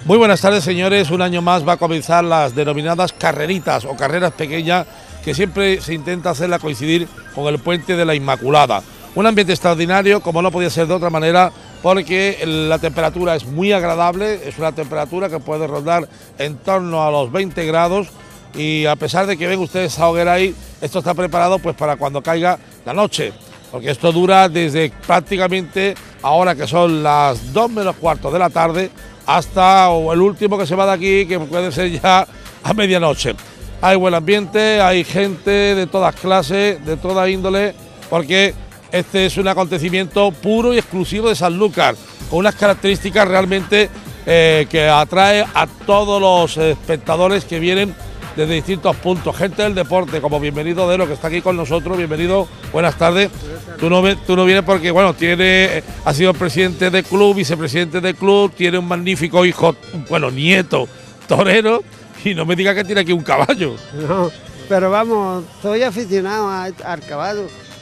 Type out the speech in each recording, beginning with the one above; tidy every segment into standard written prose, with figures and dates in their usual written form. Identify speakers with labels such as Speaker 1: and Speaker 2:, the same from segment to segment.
Speaker 1: Muy buenas tardes, señores. Un año más va a comenzar las denominadas carreritas o carreras pequeñas, que siempre se intenta hacerla coincidir con el Puente de la Inmaculada. Un ambiente extraordinario, como no podía ser de otra manera, porque la temperatura es muy agradable, es una temperatura que puede rondar en torno a los 20 grados, y a pesar de que ven ustedes esa hoguera ahí, esto está preparado pues para cuando caiga la noche, porque esto dura desde prácticamente ahora que son las 2 menos cuarto de la tarde hasta el último que se va de aquí, que puede ser ya a medianoche. Hay buen ambiente, hay gente de todas clases, de toda índole, porque este es un acontecimiento puro y exclusivo de Sanlúcar, con unas características realmente que atrae a todos los espectadores que vienen desde distintos puntos. Gente del deporte, como Bienvenido Delo, que está aquí con nosotros. Bienvenido, buenas tardes. Tú no vienes porque, bueno, ha sido presidente del club, vicepresidente del club, tiene un magnífico hijo, bueno, nieto, torero, y no me diga que tiene aquí un caballo.
Speaker 2: No, pero vamos, soy aficionado al caballo.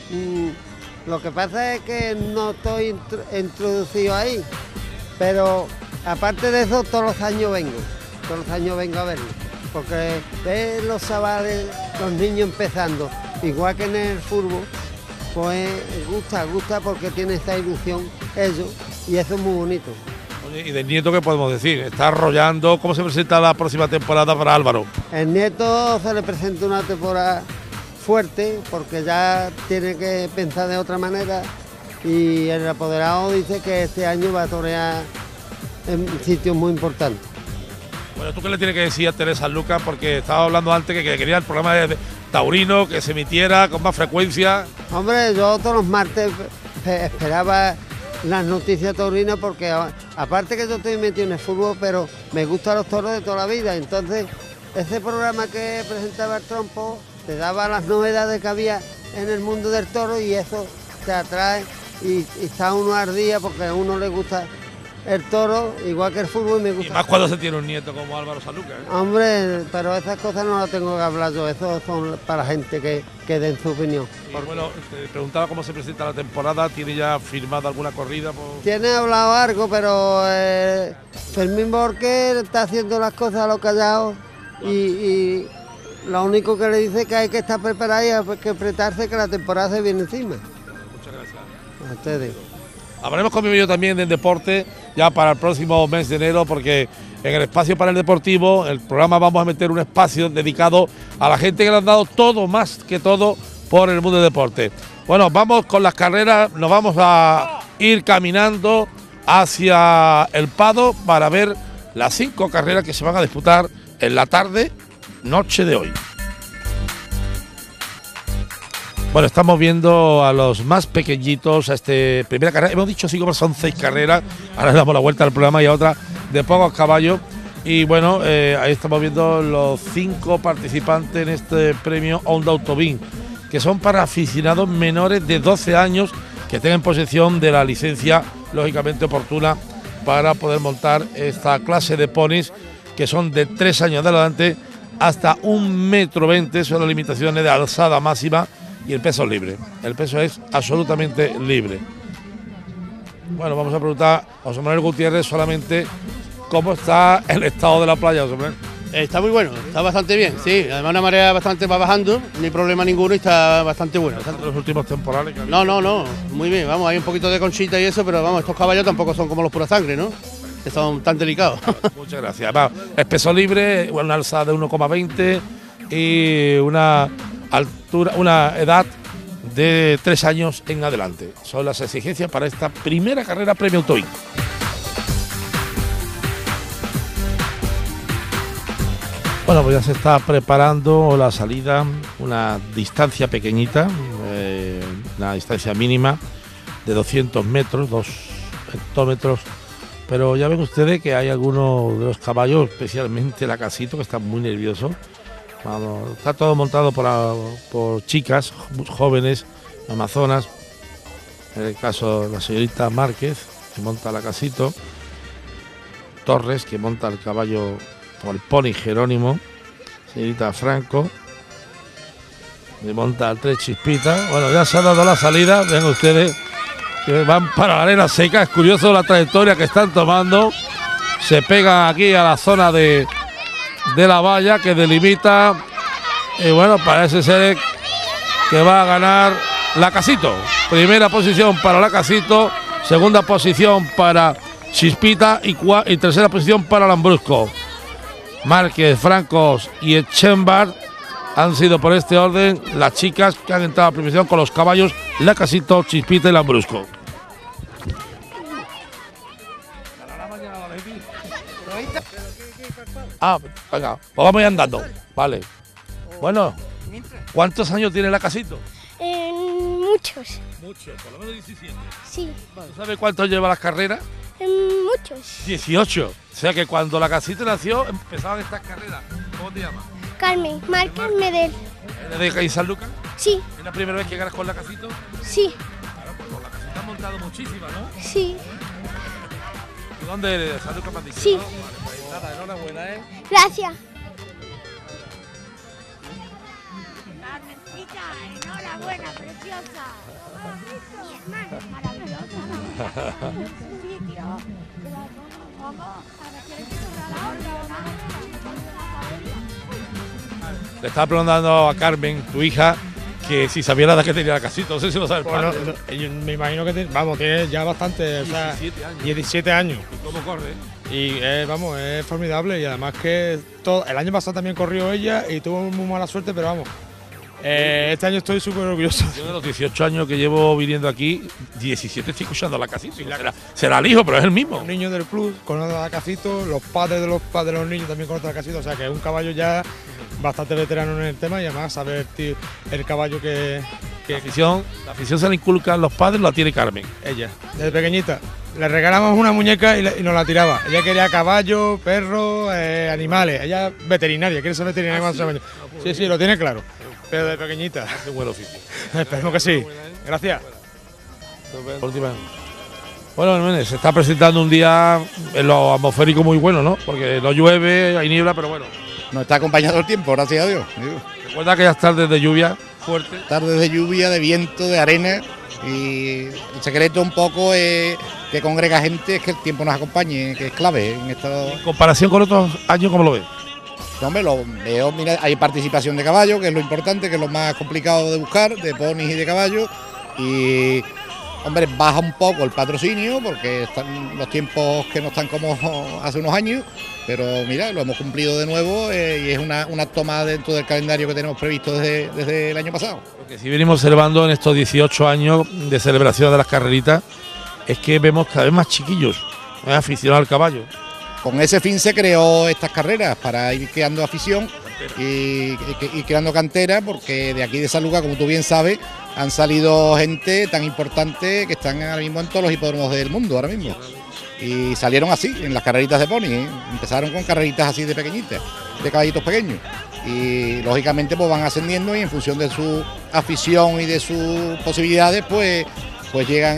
Speaker 2: Lo que pasa es que no estoy introducido ahí, pero aparte de eso, todos los años vengo a verlo, porque ves los chavales, los niños empezando, igual que en el fútbol, pues gusta porque tiene esta ilusión ellos, y eso es muy bonito.
Speaker 1: Oye, ¿y del nieto qué podemos decir? Está arrollando. ¿Cómo se presenta la próxima temporada para Álvaro?
Speaker 2: El nieto se le presenta una temporada fuerte, porque ya tiene que pensar de otra manera, y el apoderado dice que este año va a torear en sitios muy importantes.
Speaker 1: Bueno, ¿tú qué le tienes que decir a Teresa Lucas? Porque estaba hablando antes que quería el programa de taurino, que se emitiera con más frecuencia.
Speaker 2: Hombre, yo todos los martes esperaba las noticias taurinas, porque aparte que yo estoy metido en el fútbol, pero me gustan los toros de toda la vida. Entonces, ese programa que presentaba el Trompo te daba las novedades que había en el mundo del toro, y eso te atrae y está uno al día, porque a uno le gusta el toro igual que el fútbol, y me gusta.
Speaker 1: Y más cuando se tiene un nieto como Álvaro Sanlúcar, ¿eh?
Speaker 2: Hombre, pero esas cosas no las tengo que hablar yo, eso son para la gente que den su opinión.
Speaker 1: Y bueno, te preguntaba cómo se presenta la temporada. ¿Tiene ya firmada alguna corrida?
Speaker 2: Tiene hablado algo, pero Fermín Borqué está haciendo las cosas a lo callado, y lo único que le dice que hay que estar preparado y hay que apretarse, que la temporada se viene encima.
Speaker 1: Muchas gracias.
Speaker 2: A ustedes.
Speaker 1: Hablaremos con mi yo también del deporte ya para el próximo mes de enero, porque en el espacio para el deportivo, el programa, vamos a meter un espacio dedicado a la gente que le han dado todo, más que todo, por el mundo del deporte. Bueno, vamos con las carreras, nos vamos a ir caminando hacia el Pado para ver las 5 carreras que se van a disputar en la tarde, noche de hoy. Bueno, estamos viendo a los más pequeñitos a esta primera carrera. Hemos dicho 5, pero son 6 carreras. Ahora le damos la vuelta al programa y a otra de pocos caballos. Y bueno, ahí estamos viendo los 5 participantes en este premio Honda Autobín, que son para aficionados menores de 12 años que tengan posesión de la licencia, lógicamente oportuna, para poder montar esta clase de ponis, que son de 3 años de adelante hasta 1,20 m, son las limitaciones de alzada máxima. Y el peso es libre, el peso es absolutamente libre. Bueno, vamos a preguntar a José Manuel Gutiérrez solamente cómo está el estado de la playa, José Manuel.
Speaker 3: Está muy bueno, está bastante bien, sí, además una marea bastante va bajando, ni problema ninguno, y está bastante bueno.
Speaker 1: Los últimos temporales que ha habido.
Speaker 3: No, muy bien, vamos, hay un poquito de conchita y eso, pero vamos, estos caballos tampoco son como los pura sangre, ¿no? Que son tan delicados.
Speaker 1: Muchas gracias. Además, es peso libre, una alzada de 1,20 y una altura, una edad de 3 años en adelante. Son las exigencias para esta primera carrera Premio Autobín. Bueno, pues ya se está preparando la salida, una distancia pequeñita, una distancia mínima de 200 metros, 2 hectómetros, pero ya ven ustedes que hay algunos de los caballos, especialmente la Casito, que está muy nervioso. Vamos, está todo montado por chicas jóvenes, amazonas, en el caso de la señorita Márquez, que monta la Casito, Torres, que monta el caballo por el pony Jerónimo, señorita Franco, que monta el 3 Chispita. Bueno, ya se ha dado la salida, ven ustedes que van para la arena seca. Es curioso la trayectoria que están tomando. se pega aquí a la zona de la valla que delimita. Y bueno, parece ser que va a ganar Lacasito. Primera posición para Lacasito, segunda posición para Chispita y tercera posición para Lambrusco. Márquez, Francos y Echenbar han sido por este orden las chicas que han entrado a la premiación con los caballos Lacasito, Chispita y Lambrusco. Ah, venga, pues vamos a ir andando. Vale. Bueno, ¿cuántos años tiene Lacasito?
Speaker 4: Muchos.
Speaker 1: Muchos, por lo menos 17.
Speaker 4: Sí.
Speaker 1: ¿Sabe cuánto lleva las carreras?
Speaker 4: Muchos.
Speaker 1: 18. O sea que cuando Lacasito nació empezaban estas carreras. ¿Cómo te llamas?
Speaker 4: Carmen, Márquez Medel.
Speaker 1: ¿Eres de San Lucas?
Speaker 4: Sí.
Speaker 1: ¿Es la primera vez que ganas con Lacasito?
Speaker 4: Sí.
Speaker 1: Claro, pues con Lacasito has montado muchísimas, ¿no?
Speaker 4: Sí.
Speaker 1: ¿Y dónde eres? ¿De San Lucas Mandique?
Speaker 4: Sí.
Speaker 1: ¿No? Vale, pues nada, enhorabuena, ¿eh?
Speaker 4: Gracias.
Speaker 5: Carmencita, enhorabuena, preciosa. Mi hermana, maravillosa. Sitio. ¿Cómo? ¿Ahora quieres que suba la otra?
Speaker 1: Le estaba preguntando a Carmen, tu hija, que si sabía la edad que tenía Lacasito. No sé si lo sabe el
Speaker 6: Bueno,
Speaker 1: padre.
Speaker 6: yo me imagino que tiene ya bastante, o sea,
Speaker 1: 17 años.
Speaker 6: 17 años.
Speaker 1: ¿Y cómo corre?
Speaker 6: Y vamos, es formidable y además que el año pasado también corrió ella y tuvo muy mala suerte, pero vamos, este año estoy súper orgulloso.
Speaker 1: Yo de los 18 años que llevo viniendo aquí, 17 estoy escuchando a Lacasito. Será el hijo, pero es el mismo.
Speaker 6: Los niños del club conocen a Lacasito, los padres de los niños también conocen a Lacasito, o sea que es un caballo ya bastante veterano en el tema y además saber el caballo que
Speaker 1: La afición se la inculcan los padres, la tiene Carmen.
Speaker 6: ella, desde pequeñita. Le regalamos una muñeca y nos la tiraba. Ella quería caballo, perro, animales. Ella es veterinaria, quiere ser veterinaria más o menos. Sí, sí, lo tiene claro. Pero de pequeñita.
Speaker 1: Hace buen oficio.
Speaker 6: Esperemos que sí. Gracias.
Speaker 1: Bueno, Jiménez, se está presentando un día en lo atmosférico muy bueno, ¿no? Porque no llueve, hay niebla, pero bueno.
Speaker 7: Nos está acompañando el tiempo, gracias a Dios.
Speaker 1: Recuerda aquellas tardes de lluvia fuerte.
Speaker 7: Tardes de lluvia, de viento, de arena. Y el secreto un poco es que congrega gente, es que el tiempo nos acompañe, que es clave en esto.
Speaker 1: En comparación con otros años, ¿cómo lo ves?
Speaker 7: Hombre, lo veo, mira, hay participación de caballo, que es lo importante, que es lo más complicado de buscar, de ponis y de caballos. Y, hombre, baja un poco el patrocinio, porque están los tiempos que no están como hace unos años. Pero mira, lo hemos cumplido de nuevo y es una toma dentro del calendario que tenemos previsto desde el año pasado.
Speaker 1: Lo que sí venimos observando en estos 18 años de celebración de las carreritas es que vemos cada vez más chiquillos aficionados al caballo.
Speaker 7: Con ese fin se creó estas carreras, para ir creando afición y creando cantera, porque de aquí de San Lucas, como tú bien sabes, han salido gente tan importante que están ahora mismo en todos los hipódromos del mundo ahora mismo. Y salieron así, en las carreritas de pony, ¿eh? Empezaron con carreritas así de pequeñitas, de caballitos pequeños. Y lógicamente pues van ascendiendo y en función de su afición y de sus posibilidades pues llegan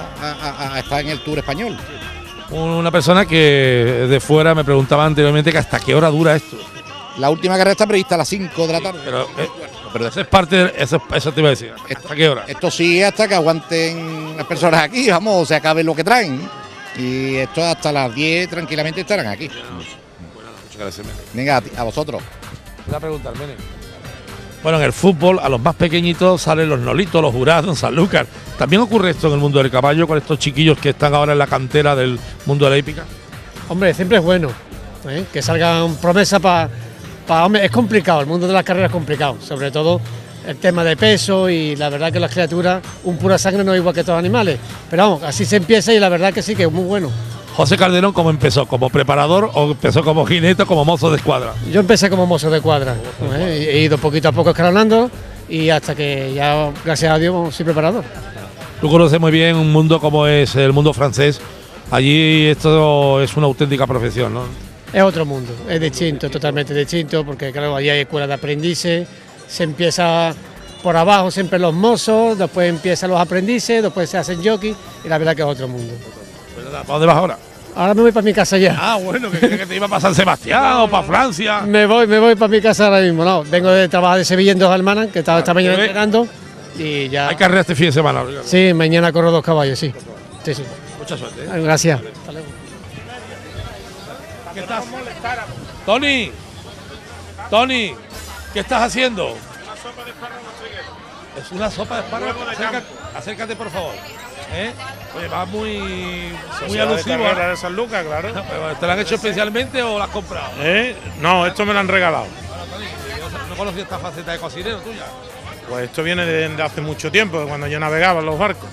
Speaker 7: a estar en el Tour español.
Speaker 1: Una persona que de fuera me preguntaba anteriormente que hasta qué hora dura esto.
Speaker 7: La última carrera está prevista a las 5 de la tarde.
Speaker 1: Pero eso es parte eso te iba a decir. ¿Hasta qué hora?
Speaker 7: Esto sigue hasta que aguanten las personas aquí, vamos, o se acabe lo que traen. Y esto hasta las 10 tranquilamente estarán aquí.
Speaker 1: Muchas gracias, Mene.
Speaker 7: Venga, a vosotros.
Speaker 1: Voy a preguntar, Mene. Bueno, en el fútbol, a los más pequeñitos salen los Nolitos, los Jurados, en San Lucas. ¿También ocurre esto en el mundo del caballo con estos chiquillos que están ahora en la cantera del mundo de la hípica?
Speaker 8: Hombre, siempre es bueno que salgan promesas para. Hombre, es complicado, el mundo de las carreras es complicado, sobre todo el tema de peso y la verdad que las criaturas, un pura sangre no es igual que todos los animales. Pero vamos, así se empieza y la verdad que sí, que es muy bueno.
Speaker 1: José Calderón, ¿cómo empezó? ¿Como preparador o empezó como jinete o como mozo de escuadra?
Speaker 8: Yo empecé como mozo de cuadra, he ido poquito a poco escalonando y hasta que ya, gracias a Dios, soy preparador.
Speaker 1: Tú conoces muy bien un mundo como es el mundo francés. Allí esto es una auténtica profesión, ¿no?
Speaker 8: Es otro mundo, es distinto, totalmente distinto, porque claro, allí hay escuelas de aprendices, se empieza por abajo siempre los mozos, después empiezan los aprendices, después se hacen jockey y la verdad que es otro mundo.
Speaker 1: ¿Para dónde vas ahora?
Speaker 8: Ahora me voy para mi casa ya.
Speaker 1: Ah, bueno, que te iba para San Sebastián o para Francia.
Speaker 8: Me voy para mi casa ahora mismo, no, vengo de trabajar de Sevilla en Dos Hermanas, que estaba esta mañana entrenando y ya.
Speaker 1: Hay carrera este fin de semana. Ricardo.
Speaker 8: Sí, mañana corro 2 caballos, sí. Sí.
Speaker 1: Mucha suerte.
Speaker 8: Gracias. Hasta luego.
Speaker 1: ¿Qué estás? Tony, Tony, ¿qué estás haciendo?
Speaker 9: Una sopa de espárragos trigueros.
Speaker 1: Es una sopa de espárragos. Acércate, por favor. Oye, va muy alusivo.
Speaker 9: De San Lucas, claro.
Speaker 1: ¿Te la han hecho especialmente o la has comprado?
Speaker 9: No, esto me lo han regalado.
Speaker 1: Bueno, Tony, yo no conocía esta faceta de cocinero tuya.
Speaker 9: Pues esto viene de hace mucho tiempo, de cuando yo navegaba en los barcos.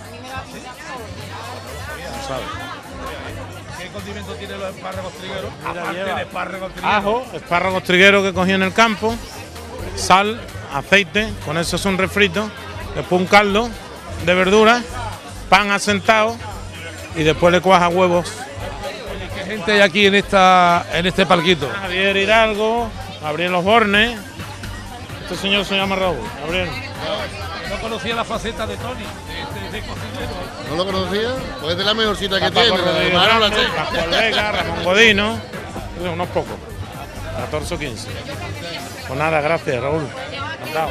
Speaker 1: No sabes. ¿Qué condimento tienen los espárragos trigueros?
Speaker 9: Mira,
Speaker 1: Aparte
Speaker 9: lleva
Speaker 1: de espárragos trigueros.
Speaker 9: ajo, espárragos trigueros que cogí en el campo, sal, aceite, con eso es un refrito, después un caldo de verduras, pan asentado y después le cuaja huevos.
Speaker 1: Oye, ¿qué gente hay aquí en este palquito?
Speaker 9: Javier Hidalgo, Gabriel Osborne. Este señor se llama Raúl, Gabriel.
Speaker 1: No conocía la faceta de Tony, de cocinero.
Speaker 10: ¿No lo conocía? Pues es de la mejor cita que
Speaker 9: Paco
Speaker 10: tiene.
Speaker 9: Rodríguez
Speaker 10: Además, no la
Speaker 9: Grande,
Speaker 10: sé.
Speaker 9: Pascual Vega, Ramón Godino, unos pocos, 14 o 15. Pues nada, gracias Raúl, encantado.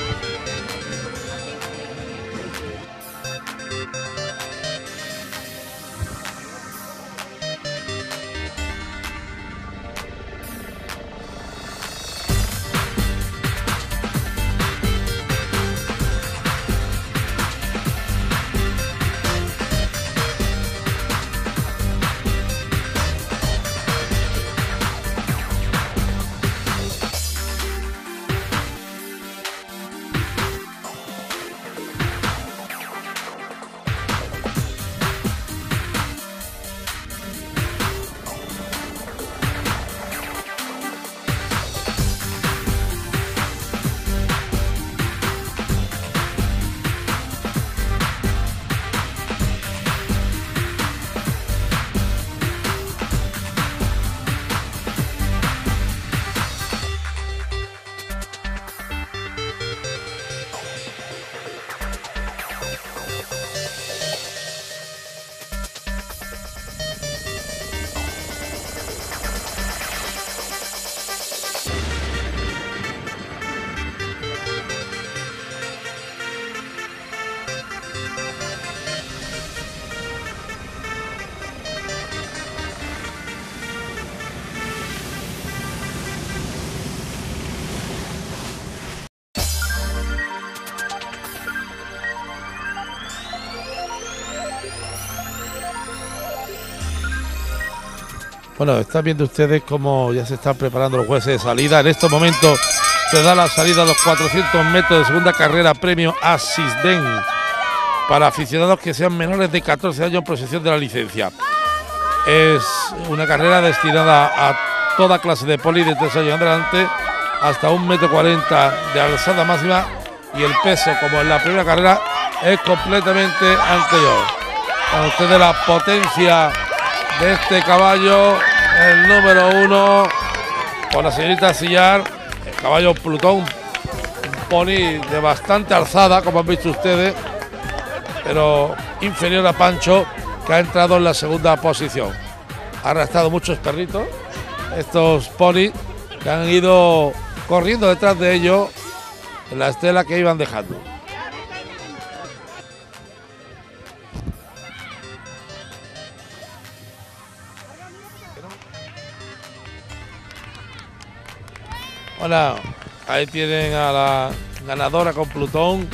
Speaker 1: Bueno, están viendo ustedes cómo ya se están preparando los jueces de salida. En estos momentos se da la salida a los 400 metros de segunda carrera premio Asisden para aficionados que sean menores de 14 años en posesión de la licencia. Es una carrera destinada a toda clase de poli de 3 años en adelante, hasta 1,40 m de alzada máxima, y el peso, como en la primera carrera, es completamente anterior. Con ustedes la potencia de este caballo, el número 1, con la señorita Sillar, el caballo Plutón, un pony de bastante alzada, como han visto ustedes, pero inferior a Pancho, que ha entrado en la segunda posición. Ha arrastrado muchos perritos, estos ponis que han ido corriendo detrás de ellos en la estela que iban dejando. Bueno, ahí tienen a la ganadora con Plutón.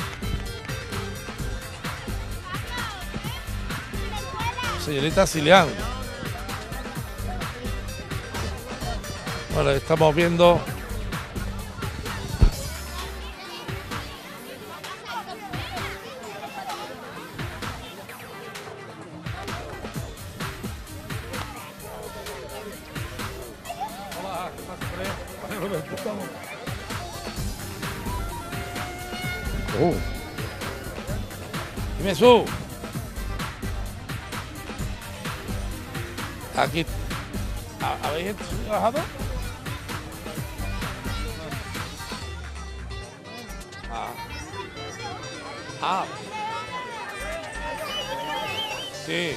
Speaker 1: Señorita Silian. Bueno, estamos viendo Dime su. Aquí. ¿Habéis trabajado? Sí.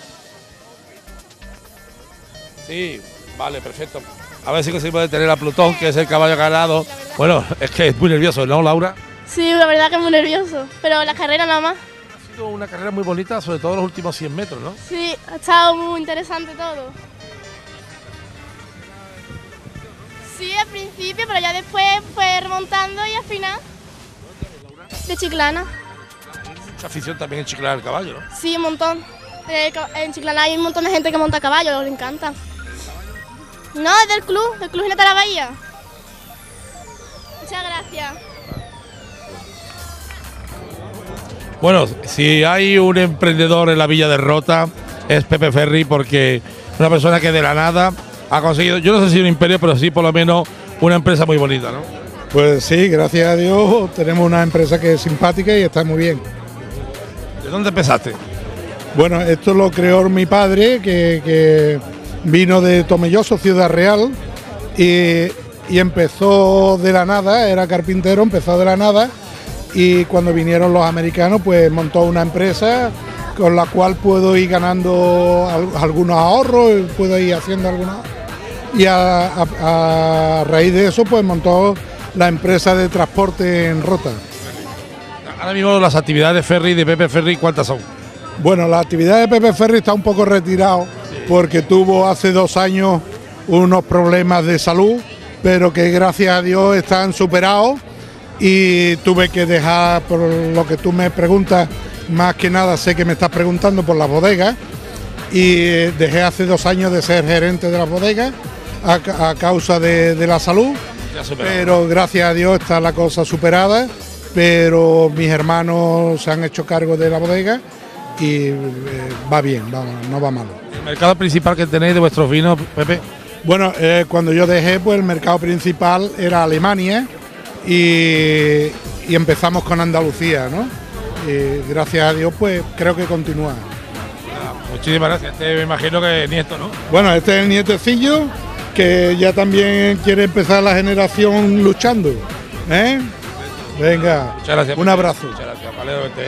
Speaker 1: Sí, vale, perfecto. A ver si conseguimos detener a Plutón, que es el caballo ganado. Bueno, es que es muy nervioso, ¿no, Laura?
Speaker 4: Sí, la verdad que es muy nervioso, pero la carrera nada más.
Speaker 1: Ha sido una carrera muy bonita, sobre todo los últimos 100 metros, ¿no?
Speaker 4: Sí, ha estado muy interesante todo. Sí, al principio, pero ya después fue remontando y al final. De Chiclana.
Speaker 1: Mucha afición también en Chiclana del caballo, ¿no?
Speaker 4: Sí, un montón. En Chiclana hay un montón de gente que monta a caballo, les encanta. No, es del Club Jinete de la Bahía. Muchas gracias.
Speaker 1: Bueno, si hay un emprendedor en la Villa de Rota es Pepe Ferri, porque una persona que de la nada ha conseguido, yo no sé si un imperio, pero sí por lo menos una empresa muy bonita, ¿no?
Speaker 11: Pues sí, gracias a Dios tenemos una empresa que es simpática y está muy bien.
Speaker 1: ¿De dónde empezaste?
Speaker 11: Bueno, esto lo creó mi padre, que vino de Tomelloso, Ciudad Real, y empezó de la nada, era carpintero, empezó de la nada, y cuando vinieron los americanos pues montó una empresa con la cual puedo ir ganando algunos ahorros, puedo ir haciendo algunos, y a raíz de eso pues montó la empresa de transporte en Rota.
Speaker 1: Ahora mismo las actividades de Ferri, de Pepe Ferri, ¿cuántas son?
Speaker 11: Bueno, la actividad de Pepe Ferri está un poco retirado porque tuvo hace 2 años unos problemas de salud, pero que gracias a Dios están superados, y tuve que dejar, por lo que tú me preguntas, más que nada sé que me estás preguntando por las bodegas, y dejé hace 2 años de ser gerente de las bodegas a causa de la salud, pero gracias a Dios está la cosa superada, pero mis hermanos se han hecho cargo de la bodega y va bien, no va mal.
Speaker 1: ¿El mercado principal que tenéis de vuestros vinos, Pepe?
Speaker 11: Bueno, cuando yo dejé, pues el mercado principal era Alemania, y empezamos con Andalucía, ¿no? Y gracias a Dios, pues creo que continúa.
Speaker 1: Muchísimas gracias. Me imagino que es nieto, ¿no?
Speaker 11: Bueno, este es el nietecillo, que ya también quiere empezar la generación luchando, ¿eh? Venga,
Speaker 1: muchas gracias,
Speaker 11: un abrazo.
Speaker 1: Muchas gracias, vale, vete,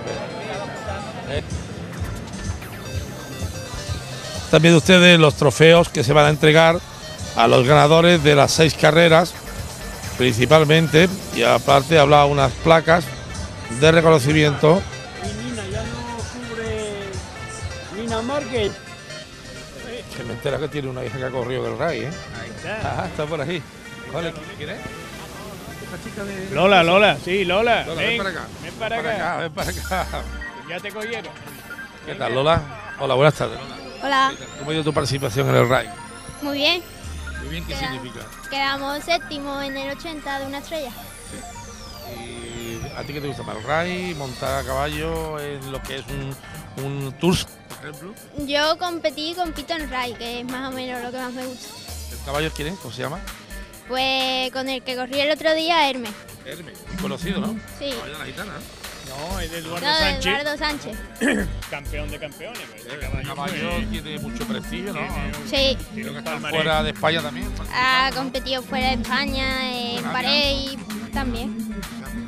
Speaker 1: También ustedes los trofeos que se van a entregar a los ganadores de las 6 carreras, principalmente, y aparte habrá unas placas de reconocimiento.
Speaker 12: Y Nina ya no cubre Nina Márquez.
Speaker 1: Se me entera que tiene una hija que ha corrido del RAI, ¿eh?
Speaker 12: Ahí está.
Speaker 1: Ajá, está por ahí. Vale, ¿quién es? Esta chica de...
Speaker 12: Lola, sí, Lola.
Speaker 1: Ven para acá.
Speaker 12: Ven para acá.
Speaker 1: Ven para acá.
Speaker 12: Ya te cogieron.
Speaker 1: ¿Qué tal, Lola? Hola, buenas tardes.
Speaker 4: Hola.
Speaker 1: ¿Cómo ha ido tu participación en el RAI?
Speaker 4: Muy bien.
Speaker 1: Muy bien, ¿qué significa?
Speaker 4: Quedamos 7º en el 80 de una estrella.
Speaker 1: ¿Y a ti qué te gusta más? ¿El RAI, montar a caballo en lo que es un tours, por ejemplo?
Speaker 4: Yo compito en RAI, que es más o menos lo que más me gusta.
Speaker 1: ¿El caballo quién es? ¿Cómo se llama?
Speaker 4: Pues con el que corrí el otro día, Hermes.
Speaker 1: Hermes, muy conocido, ¿no?
Speaker 4: Sí.
Speaker 1: Caballo de la gitana, ¿no?
Speaker 12: No, es de Eduardo
Speaker 4: No,
Speaker 12: Sánchez.
Speaker 4: Eduardo Sánchez.
Speaker 12: Campeón de campeones.
Speaker 1: El caballo tiene mucho prestigio, ¿no?
Speaker 4: Sí.
Speaker 1: Creo que está fuera de España también.
Speaker 4: Ha competido fuera de España, en París también.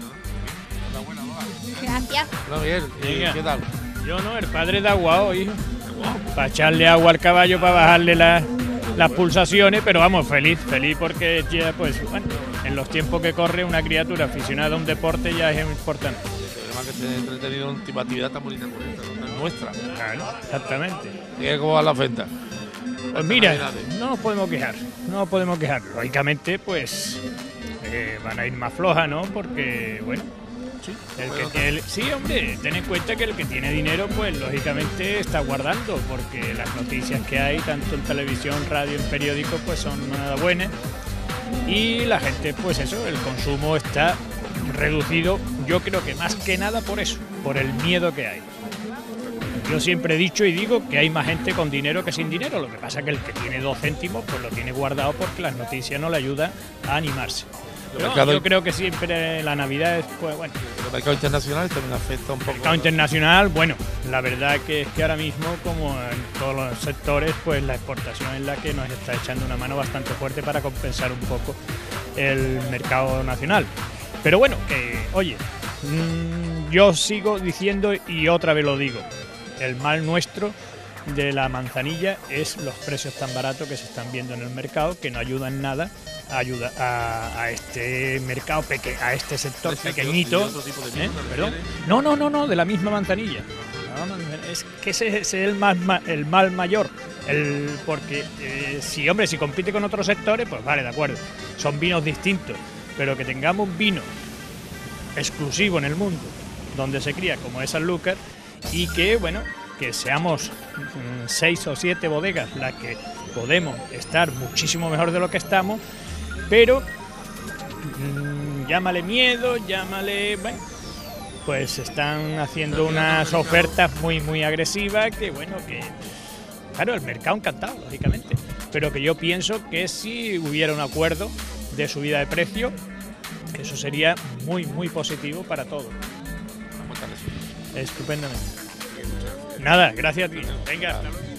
Speaker 4: Gracias.
Speaker 1: No, bien,
Speaker 12: Venga.
Speaker 1: ¿qué tal?
Speaker 12: Yo no, el padre de aguao, hijo. Para echarle agua al caballo, para bajarle las pulsaciones, pero vamos, feliz porque ya, pues, bueno, en los tiempos que corre una criatura aficionada a un deporte ya es importante.
Speaker 1: Además que esté entretenido en un tipo de actividad tan bonita como esta, ¿no? Tan nuestra.
Speaker 12: Claro, exactamente.
Speaker 1: ¿Y cómo va la venta?
Speaker 12: Pues mira, no nos podemos quejar, Lógicamente, pues, van a ir más flojas, ¿no? Porque, bueno, sí, hombre, ten en cuenta que el que tiene dinero, pues lógicamente está guardando, porque las noticias que hay, tanto en televisión, radio, en periódicos, pues son nada buenas. Y la gente, pues eso, el consumo está reducido, yo creo que más que nada por eso, por el miedo que hay. Yo siempre he dicho y digo que hay más gente con dinero que sin dinero, lo que pasa es que el que tiene 2 céntimos, pues lo tiene guardado porque las noticias no le ayudan a animarse. Pero yo creo que siempre la Navidad es, pues bueno.
Speaker 1: El mercado internacional también afecta un poco.
Speaker 12: El mercado internacional, bueno, la verdad que es que ahora mismo, como en todos los sectores, pues la exportación es la que nos está echando una mano bastante fuerte para compensar un poco el mercado nacional. Pero bueno, oye, yo sigo diciendo y otra vez lo digo, el mal nuestro de la manzanilla es los precios tan baratos que se están viendo en el mercado, que no ayudan nada a este mercado a este sector pequeñito.
Speaker 1: ¿Otro tipo de mierda,
Speaker 12: ¿Perdón? No, de la misma manzanilla. Es que ese es el mal mayor. Porque si, hombre, si compite con otros sectores, pues vale, de acuerdo. Son vinos distintos. Pero que tengamos un vino exclusivo en el mundo, donde se cría como es Sanlúcar, y que, bueno, que seamos 6 o 7 bodegas las que podemos estar muchísimo mejor de lo que estamos, pero llámale miedo, llámale... Bueno, pues están haciendo unas ofertas muy agresivas que, bueno, que... Claro, el mercado encantado, lógicamente, pero que yo pienso que si hubiera un acuerdo de subida de precio, eso sería muy positivo para todos. Estupendamente. Nada, gracias a ti. Venga, hasta luego.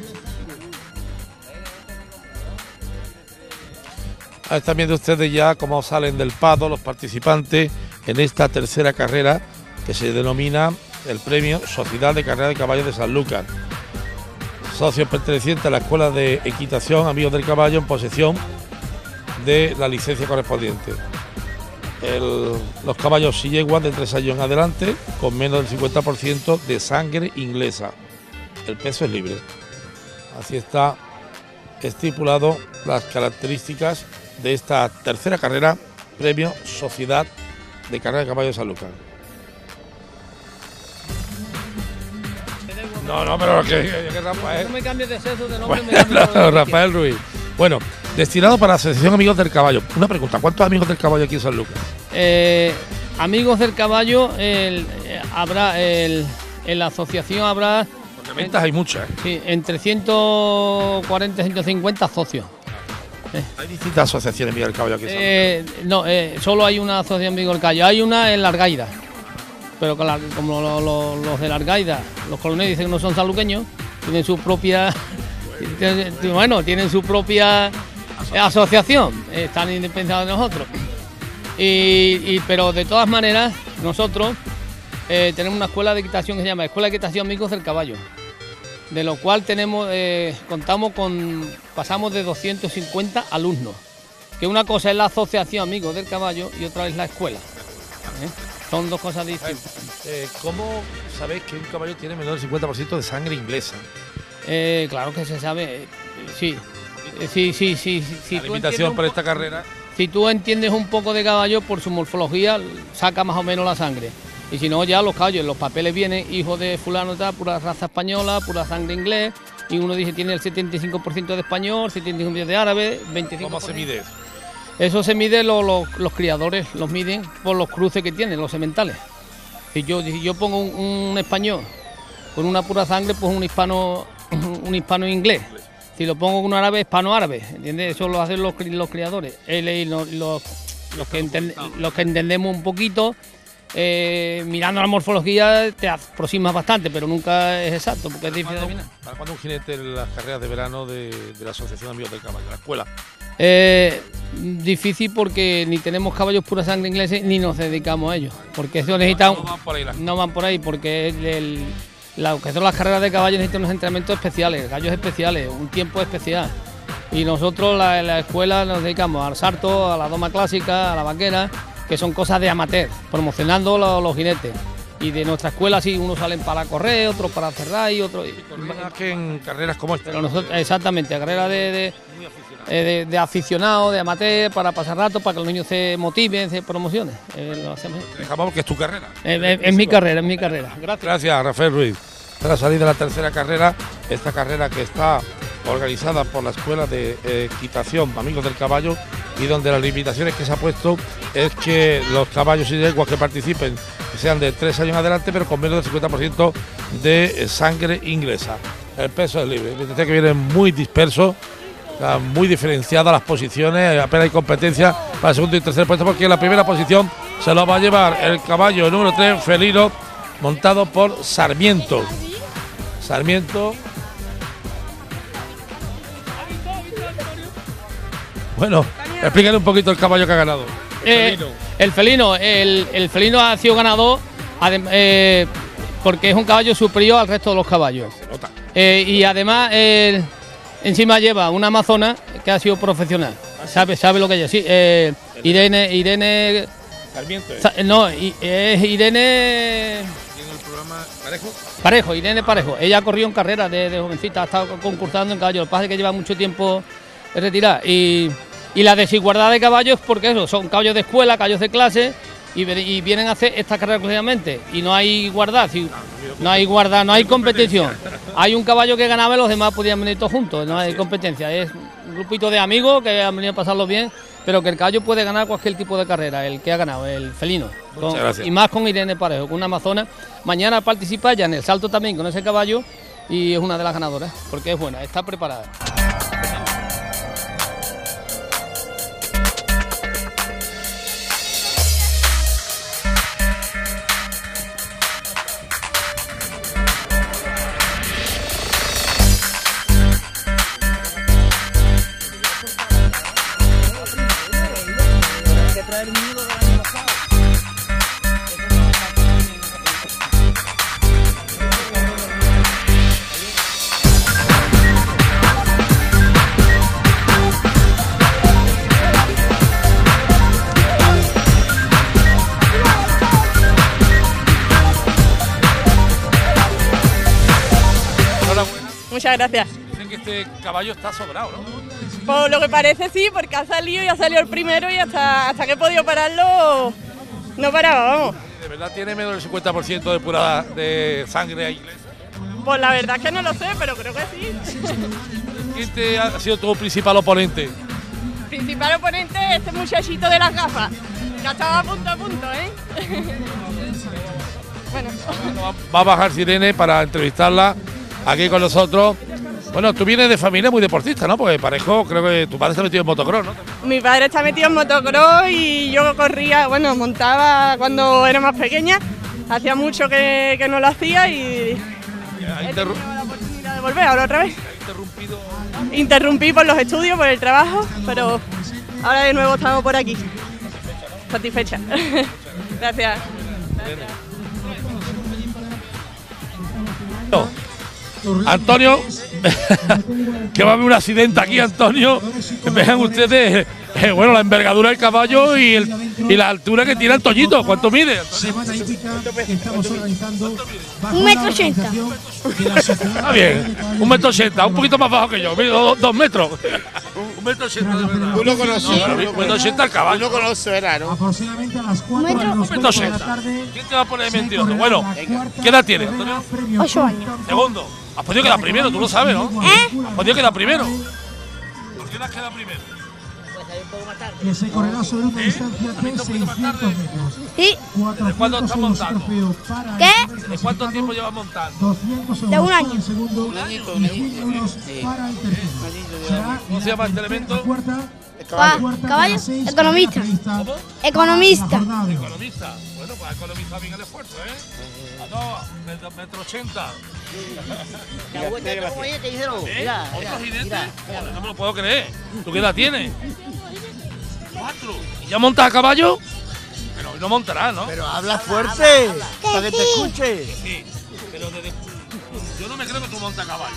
Speaker 1: Están viendo ustedes ya cómo salen del Pado los participantes en esta tercera carrera que se denomina el premio Sociedad de Carrera de Caballos de Sanlúcar. Socios pertenecientes a la Escuela de Equitación Amigos del Caballo en posesión de la licencia correspondiente. Los caballos y yeguas de 3 años en adelante con menos del 50% de sangre inglesa. El peso es libre. Así está estipulado las características de esta tercera carrera, premio Sociedad de Carrera de Caballos de Sanlúcar. No, pero que Rafael.
Speaker 13: No me cambies de sexo, de nombre,
Speaker 1: bueno, Rafael Ruiz. Bueno, destinado para la Asociación Amigos del Caballo. Una pregunta, ¿cuántos amigos del caballo aquí en Sanlúcar?
Speaker 13: Amigos del caballo, habrá en la asociación habrá.
Speaker 1: Porque ventas hay muchas.
Speaker 13: Sí, entre 140 y 150 socios.
Speaker 1: Hay distintas asociaciones Amigos del Caballo aquí en Sanlúcar.
Speaker 13: No, solo hay una asociación Amigos del Caballo. Hay una en La Argaida, pero como los de La Argaida, los coloneses dicen que no son sanluqueños, tienen su propia. Bueno, tienen su propia asociación, están independientes de nosotros. Pero de todas maneras, nosotros tenemos una escuela de equitación que se llama Escuela de Equitación Amigos del Caballo, de lo cual pasamos de 250 alumnos. Que una cosa es la asociación Amigos del Caballo y otra es la escuela. Son dos cosas distintas.
Speaker 1: ¿Cómo sabéis que un caballo tiene menos del 50% de sangre inglesa?
Speaker 13: Claro que se sabe, sí.
Speaker 1: La limitación para esta carrera.
Speaker 13: Si tú entiendes un poco de caballo, por su morfología, saca más o menos la sangre. Y si no, ya los caballos, en los papeles vienen hijo de fulano, tal, pura raza española, pura sangre inglés. Y uno dice tiene el 75% de español, 75% de árabe, 25%.
Speaker 1: ¿Cómo se mide?
Speaker 13: Eso se mide, los criadores los miden por los cruces que tienen, los sementales. Si yo pongo un español con una pura sangre, pues un hispano inglés. Si lo pongo con un árabe, hispano-árabe, ¿entiendes? Eso lo hacen los criadores. Los que entendemos un poquito, mirando la morfología, te aproximas bastante, pero nunca es exacto, porque es difícil de adivinar.
Speaker 1: ¿Para cuándo un jinete en las carreras de verano de la Asociación Amigos del Caballo, de la escuela?
Speaker 13: Difícil porque ni tenemos caballos pura sangre ingleses ni nos dedicamos a ellos. Porque eso necesita no van por ahí, porque lo que son las carreras de caballos necesitan unos entrenamientos especiales, gallos especiales, un tiempo especial. Y nosotros en la escuela nos dedicamos al salto, a la doma clásica, a la vaquera, que son cosas de amateur, promocionando los jinetes. Y de nuestra escuela sí, unos salen para correr, otros para cerrar y otros...
Speaker 1: que en carreras como esta.
Speaker 13: Pero nosotros, exactamente, carreras de aficionados, de amateur, para pasar rato, para que los niños se motiven, se promocionen. Lo hacemos.
Speaker 1: Dejamos que es tu carrera.
Speaker 13: Es mi carrera, Gracias.
Speaker 1: Gracias, Rafael Ruiz. Tras salir de la tercera carrera, esta carrera que está organizada por la Escuela de Equitación Amigos del Caballo, y donde las limitaciones que se ha puesto es que los caballos y yeguas que participen sean de 3 años en adelante, pero con menos del 50% de sangre inglesa. El peso es libre. Fíjense que viene muy disperso, muy diferenciadas las posiciones, apenas hay competencia para el segundo y tercer puesto, porque en la primera posición se lo va a llevar el caballo número 3, Felino, montado por Sarmiento. Bueno, explícale un poquito el caballo que ha ganado.
Speaker 13: El felino ha sido ganador porque es un caballo superior al resto de los caballos. Y además encima lleva una amazona que ha sido profesional. Sabe lo que es. Sí, Irene
Speaker 1: Sarmiento.
Speaker 13: No, es Irene.
Speaker 1: En el programa
Speaker 13: Parejo, Irene Parejo. Ella corrió en carrera de jovencita, ha estado concursando en caballo. Lo que pasa es que lleva mucho tiempo retirada. Y la desigualdad de caballos, porque eso, son caballos de escuela, caballos de clase, y vienen a hacer esta carrera exclusivamente. Y no hay igualdad, no hay igualdad, no hay competición. Hay un caballo que ganaba y los demás podían venir todos juntos, no hay competencia. Es un grupito de amigos que han venido a pasarlo bien, pero que el caballo puede ganar cualquier tipo de carrera, el que ha ganado, el felino. Y más con Irene Parejo, con una amazona. Mañana participa ya en el salto también con ese caballo y es una de las ganadoras, porque es buena, está preparada.
Speaker 14: Muchas gracias.
Speaker 1: Dicen que este caballo está sobrado, ¿no?
Speaker 14: Por lo que parece sí, porque ha salido el primero y hasta que he podido pararlo no paraba, vamos.
Speaker 1: ¿De verdad tiene menos del 50% de pura de sangre inglesa?
Speaker 14: Pues la verdad es que no lo sé, pero creo que sí.
Speaker 1: ¿Quién ha sido tu principal oponente?
Speaker 14: Principal oponente es este muchachito de las gafas, que estaba a punto, ¿eh? Bueno.
Speaker 1: Va a bajar Irene para entrevistarla aquí con nosotros. Bueno, tú vienes de familia muy deportista, ¿no? Porque Parejo, creo que tu padre está metido en motocross, ¿no?
Speaker 14: Mi padre está metido en motocross y yo corría, bueno, montaba cuando era más pequeña. Hacía mucho que no lo hacía y he tenido la oportunidad de volver ahora otra vez. Interrumpí por los estudios, por el trabajo, pero ahora de nuevo estamos por aquí. Satisfecha. Gracias.
Speaker 1: Antonio, que va a haber un accidente aquí, Antonio. Vean ustedes, bueno, la envergadura del caballo y la altura que tiene el Toñito. ¿Cuánto mide?
Speaker 4: 1,80 m.
Speaker 1: Está bien, 1,80 m, un poquito más bajo que yo, mido 2 metros. 1,80 m de verdad.
Speaker 10: Uno conoce.
Speaker 1: 1,80 m el caballo.
Speaker 10: Uno conoce, verá, ¿no?
Speaker 15: Aproximadamente a las 4
Speaker 1: 1,80 m. ¿Quién te va a poner mentiroso? Bueno, ¿qué edad tienes, Antonio?
Speaker 4: 8 años.
Speaker 1: Segundo. Has podido quedar primero, tú lo sabes, ¿no? Has podido quedar primero. ¿Por qué no has quedado primero?
Speaker 15: Que se correrá sobre una distancia de 600 metros.
Speaker 4: Sí.
Speaker 1: ¿De cuándo estás montando?
Speaker 4: ¿Qué?
Speaker 1: ¿De cuánto tiempo llevas montando?
Speaker 4: De 1 año.
Speaker 1: ¿Un añito? ¿Cómo se llama este elemento?
Speaker 4: Caballo, economista.
Speaker 1: ¿Cómo?
Speaker 4: Economista.
Speaker 1: Economista. Bueno, pues economista bien el esfuerzo, ¿eh? A 2,80 m. No me lo puedo creer. ¿Tú qué edad tienes? 4. ¿Y ya montas a caballo? Pero hoy no montarás, ¿no?
Speaker 10: Pero habla fuerte, para que te escuche.
Speaker 1: Sí, pero yo no me creo que tú montas a caballo.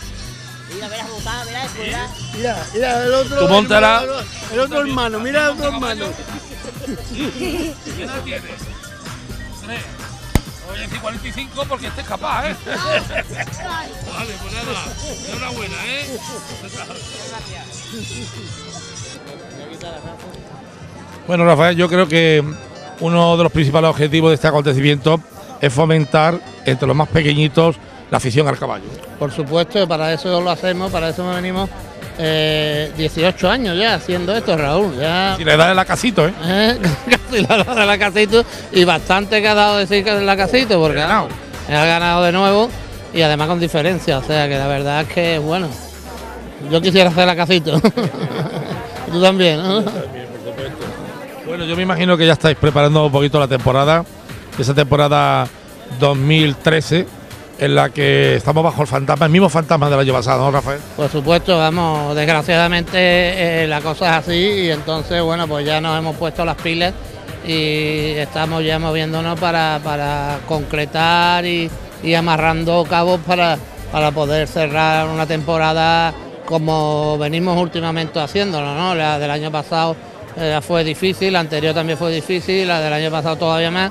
Speaker 10: Mira, el otro.
Speaker 1: Tú montarás.
Speaker 10: El otro hermano, mira el otro hermano.
Speaker 1: ¿Qué edad tienes? 3. Voy a decir 45 porque este es capaz, ¿eh? Vale, pues nada. Enhorabuena, ¿eh? Bueno, Rafael, yo creo que uno de los principales objetivos de este acontecimiento es fomentar entre los más pequeñitos la afición al caballo.
Speaker 3: Por supuesto, para eso lo hacemos, para eso me venimos 18 años ya haciendo esto, Raúl. Ya,
Speaker 1: si le da el lacasito, ¿eh?
Speaker 3: Casi la da el lacasito y bastante que ha dado decir que es el lacasito, porque ha ganado de nuevo y además con diferencia, o sea que la verdad es que, bueno, yo quisiera hacer lacasito. Tú también, ¿no?
Speaker 1: Bueno, yo me imagino que ya estáis preparando un poquito la temporada, esa temporada 2013, en la que estamos bajo el mismo fantasma del año pasado, ¿no, Rafael?
Speaker 3: Por supuesto, vamos, desgraciadamente la cosa es así y entonces, bueno, pues ya nos hemos puesto las pilas y estamos ya moviéndonos para concretar y amarrando cabos para poder cerrar una temporada como venimos últimamente haciéndolo, ¿no? La del año pasado fue difícil, la anterior también fue difícil, la del año pasado todavía más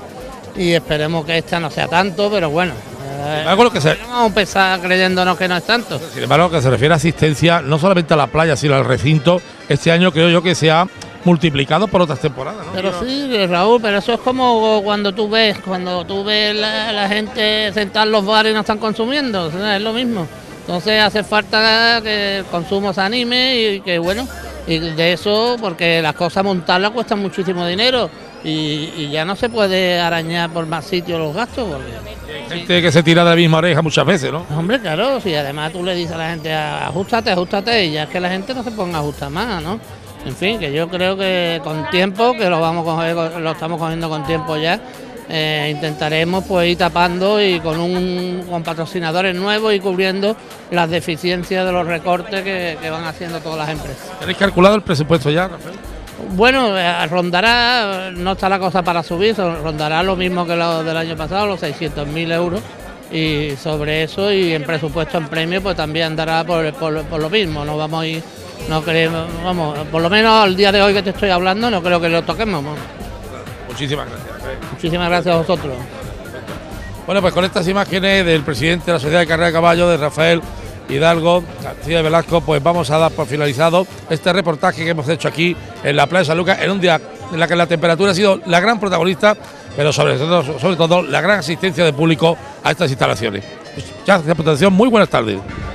Speaker 3: y esperemos que esta no sea tanto, pero bueno.
Speaker 1: Algo lo que se...
Speaker 3: Vamos a empezar creyéndonos que no es tanto.
Speaker 1: Sin embargo, lo que se refiere a asistencia, no solamente a la playa, sino al recinto, este año creo yo que se ha multiplicado por otras temporadas, ¿no?
Speaker 3: Pero sí, Raúl, pero eso es como cuando tú ves la gente sentada en los bares y no están consumiendo, o sea, es lo mismo. Entonces hace falta que el consumo se anime y que bueno, y de eso, porque las cosas montarlas cuestan muchísimo dinero y ya no se puede arañar por más sitios los gastos. Porque
Speaker 1: gente que se tira de la misma oreja muchas veces, ¿no?
Speaker 3: Hombre, claro, si además tú le dices a la gente ajustate, y ya es que la gente no se ponga a ajustar más, ¿no? En fin, que yo creo que con tiempo, que lo estamos cogiendo con tiempo ya, intentaremos pues ir tapando y con patrocinadores nuevos y cubriendo las deficiencias de los recortes que van haciendo todas las empresas.
Speaker 1: ¿Tenéis calculado el presupuesto ya, Rafael?
Speaker 3: Bueno, rondará, no está la cosa para subir, rondará lo mismo que lo del año pasado, los 600.000 euros, y sobre eso y en presupuesto en premio pues también andará por lo mismo, no vamos a ir, no queremos, vamos, por lo menos al día de hoy que te estoy hablando no creo que lo toquemos.
Speaker 1: Muchísimas gracias, Rafael.
Speaker 3: Muchísimas gracias a vosotros.
Speaker 1: Bueno, pues con estas imágenes del presidente de la Sociedad de Carrera de Caballo, de Rafael Hidalgo García Velasco, pues vamos a dar por finalizado este reportaje que hemos hecho aquí en la playa de San Lucas, en un día en la que la temperatura ha sido la gran protagonista, pero sobre todo la gran asistencia de público a estas instalaciones. Muchas gracias por tu atención, muy buenas tardes.